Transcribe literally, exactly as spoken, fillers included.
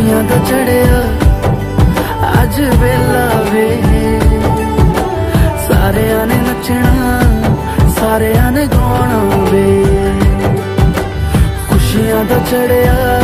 खुशियां दा चढ़िया अज वेला वे, सारिया ने नचना सारिया ने गाना वे। खुशियां दा चढ़िया